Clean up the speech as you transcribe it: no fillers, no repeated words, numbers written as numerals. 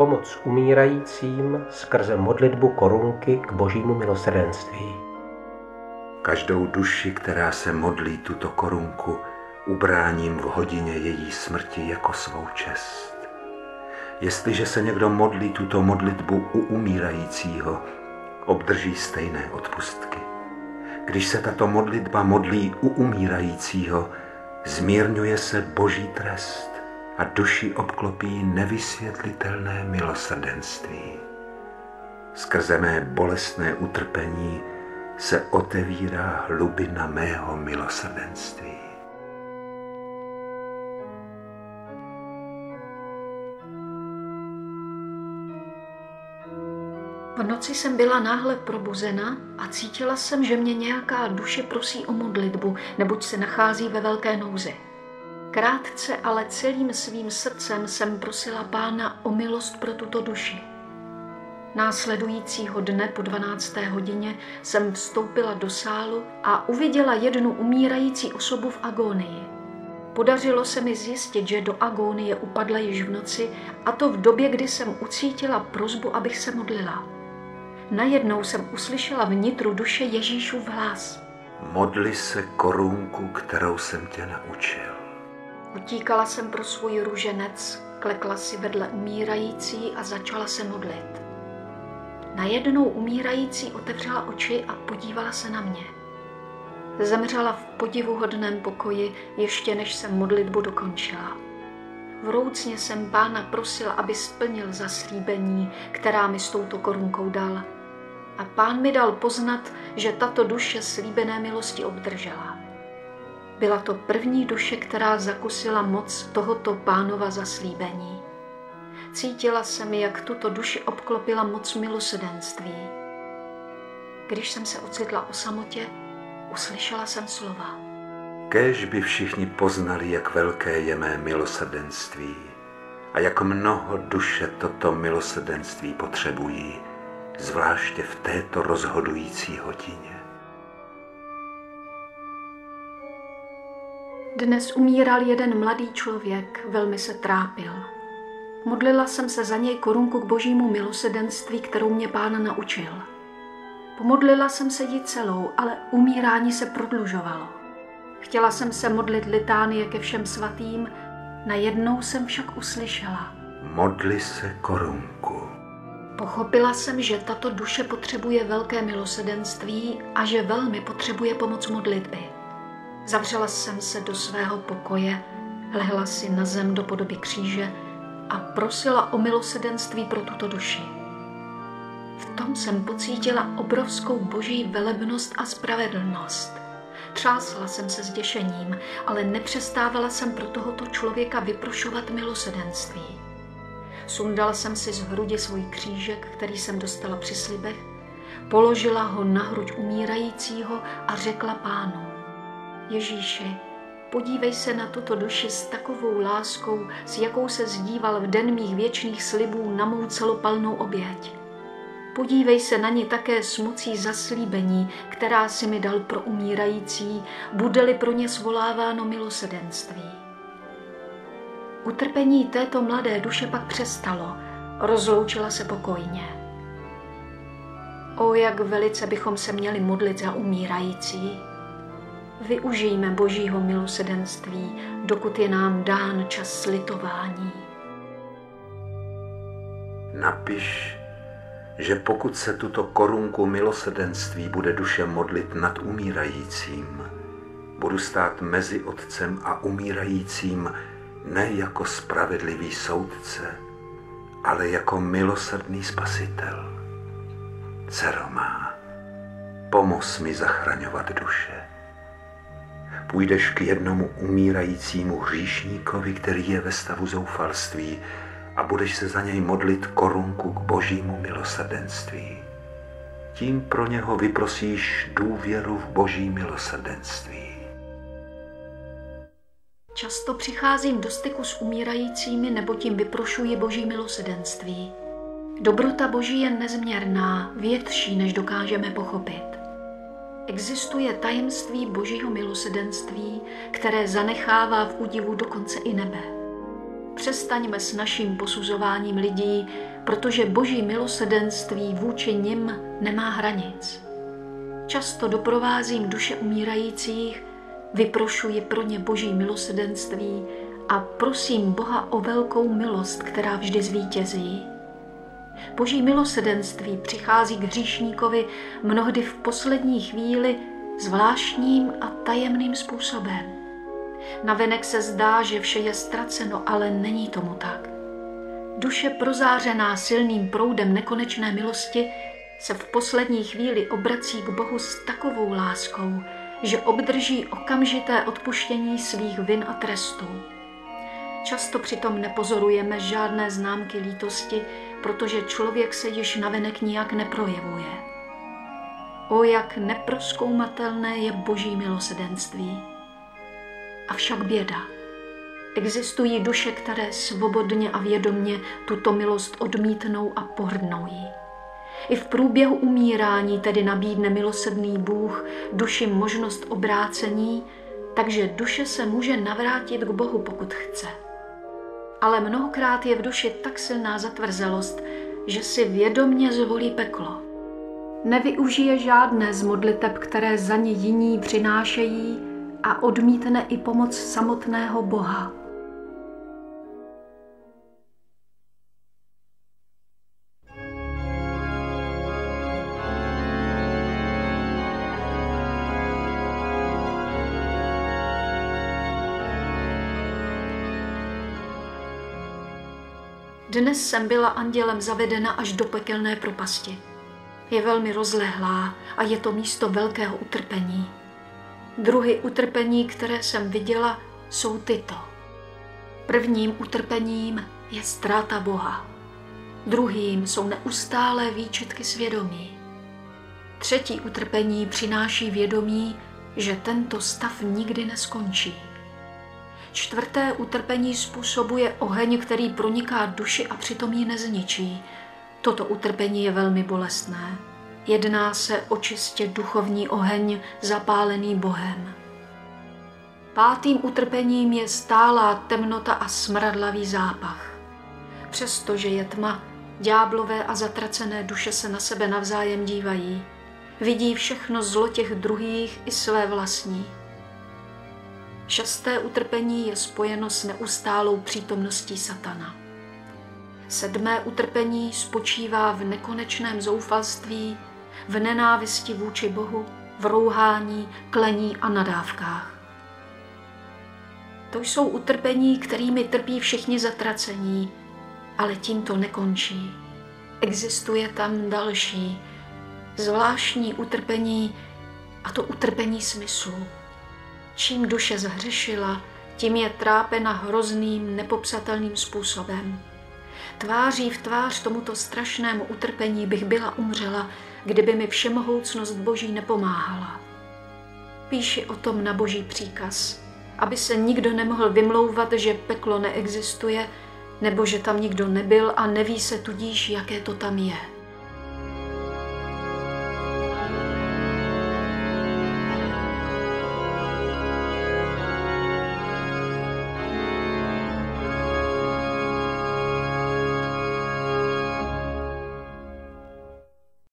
pomoc umírajícím skrze modlitbu korunky k Božímu milosrdenství. Každou duši, která se modlí tuto korunku, ubráním v hodině její smrti jako svou čest. Jestliže se někdo modlí tuto modlitbu u umírajícího, obdrží stejné odpustky. Když se tato modlitba modlí u umírajícího, zmírňuje se Boží trest a duši obklopí nevysvětlitelné milosrdenství. Skrze mé bolestné utrpení se otevírá hlubina mého milosrdenství. V noci jsem byla náhle probuzena a cítila jsem, že mě nějaká duše prosí o modlitbu, neboť se nachází ve velké nouzi. Krátce, ale celým svým srdcem jsem prosila Pána o milost pro tuto duši. Následujícího dne po 12. hodině jsem vstoupila do sálu a uviděla jednu umírající osobu v agónii. Podařilo se mi zjistit, že do agónie upadla již v noci, a to v době, kdy jsem ucítila prosbu, abych se modlila. Najednou jsem uslyšela vnitru duše Ježíšův hlas. Modli se korunku, kterou jsem tě naučil. Utíkala jsem pro svůj růženec, klekla si vedle umírající a začala se modlit. Najednou umírající otevřela oči a podívala se na mě. Zemřela v podivuhodném pokoji, ještě než jsem modlitbu dokončila. Vroucně jsem Pána prosila, aby splnil zaslíbení, která mi s touto korunkou dal. A Pán mi dal poznat, že tato duše slíbené milosti obdržela. Byla to první duše, která zakusila moc tohoto Pánova zaslíbení. Cítila jsem, jak tuto duši obklopila moc milosrdenství. Když jsem se ocitla o samotě, uslyšela jsem slova. Kéž by všichni poznali, jak velké je mé milosrdenství a jak mnoho duše toto milosrdenství potřebují, zvláště v této rozhodující hodině. Dnes umíral jeden mladý člověk, velmi se trápil. Modlila jsem se za něj korunku k Božímu milosrdenství, kterou mě Pán naučil. Pomodlila jsem se ji celou, ale umírání se prodlužovalo. Chtěla jsem se modlit litánie ke všem svatým, najednou jsem však uslyšela. Modli se korunku. Pochopila jsem, že tato duše potřebuje velké milosrdenství a že velmi potřebuje pomoc modlitby. Zavřela jsem se do svého pokoje, lehla si na zem do podoby kříže a prosila o milosrdenství pro tuto duši. V tom jsem pocítila obrovskou Boží velebnost a spravedlnost. Třásla jsem se zděšením, ale nepřestávala jsem pro tohoto člověka vyprošovat milosrdenství. Sundala jsem si z hrudi svůj křížek, který jsem dostala při slibech, položila ho na hruď umírajícího a řekla Pánu: Ježíši, podívej se na tuto duši s takovou láskou, s jakou se zdíval v den mých věčných slibů na mou celopalnou oběť. Podívej se na ní také s mocí zaslíbení, která si mi dal pro umírající, bude-li pro ně svoláváno milosrdenství. Utrpení této mladé duše pak přestalo, rozloučila se pokojně. O, jak velice bychom se měli modlit za umírající. Využijme Božího milosrdenství, dokud je nám dán čas slitování. Napiš, že pokud se tuto korunku milosrdenství bude duše modlit nad umírajícím, budu stát mezi otcem a umírajícím ne jako spravedlivý soudce, ale jako milosrdný spasitel. Dcero má, pomoz mi zachraňovat duše. Půjdeš k jednomu umírajícímu hříšníkovi, který je ve stavu zoufalství, a budeš se za něj modlit korunku k Božímu milosrdenství. Tím pro něho vyprosíš důvěru v Boží milosrdenství. Často přicházím do styku s umírajícími, nebo tím vyprošuji Boží milosrdenství. Dobrota Boží je nezměrná, větší, než dokážeme pochopit. Existuje tajemství Božího milosrdenství, které zanechává v údivu dokonce i nebe. Přestaňme s naším posuzováním lidí, protože Boží milosrdenství vůči nim nemá hranic. Často doprovázím duše umírajících, vyprošuji pro ně Boží milosrdenství a prosím Boha o velkou milost, která vždy zvítězí. Boží milosrdenství přichází k hříšníkovi mnohdy v poslední chvíli zvláštním a tajemným způsobem. Navenek se zdá, že vše je ztraceno, ale není tomu tak. Duše prozářená silným proudem nekonečné milosti se v poslední chvíli obrací k Bohu s takovou láskou, že obdrží okamžité odpuštění svých vin a trestů. Často přitom nepozorujeme žádné známky lítosti, protože člověk se již navenek nijak neprojevuje. O, jak neprozkoumatelné je Boží milosrdenství. Avšak běda. Existují duše, které svobodně a vědomně tuto milost odmítnou a pohrdnou jí. I v průběhu umírání tedy nabídne milosrdný Bůh duši možnost obrácení, takže duše se může navrátit k Bohu, pokud chce. Ale mnohokrát je v duši tak silná zatvrzelost, že si vědomně zvolí peklo. Nevyužije žádné z modliteb, které za ně jiní přinášejí, a odmítne i pomoc samotného Boha. Dnes jsem byla andělem zavedena až do pekelné propasti. Je velmi rozlehlá a je to místo velkého utrpení. Druhy utrpení, které jsem viděla, jsou tyto. Prvním utrpením je ztráta Boha. Druhým jsou neustálé výčitky svědomí. Třetí utrpení přináší vědomí, že tento stav nikdy neskončí. Čtvrté utrpení způsobuje oheň, který proniká duši a přitom ji nezničí. Toto utrpení je velmi bolestné. Jedná se o čistě duchovní oheň zapálený Bohem. Pátým utrpením je stálá temnota a smradlavý zápach. Přestože je tma, ďáblové a zatracené duše se na sebe navzájem dívají. Vidí všechno zlo těch druhých i své vlastní. Šesté utrpení je spojeno s neustálou přítomností satana. Sedmé utrpení spočívá v nekonečném zoufalství, v nenávisti vůči Bohu, v rouhání, klení a nadávkách. To jsou utrpení, kterými trpí všichni zatracení, ale tím to nekončí. Existuje tam další, zvláštní utrpení, a to utrpení smyslu. Čím duše zhřešila, tím je trápena hrozným, nepopsatelným způsobem. Tváří v tvář tomuto strašnému utrpení bych byla umřela, kdyby mi všemohoucnost Boží nepomáhala. Píši o tom na Boží příkaz, aby se nikdo nemohl vymlouvat, že peklo neexistuje, nebo že tam nikdo nebyl a neví se tudíž, jaké to tam je.